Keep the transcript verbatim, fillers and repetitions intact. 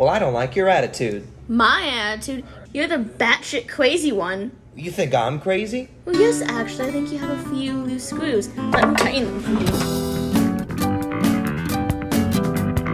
Well, I don't like your attitude. My attitude? You're the batshit crazy one. You think I'm crazy? Well, yes, actually, I think you have a few loose screws. Let me tighten them for you.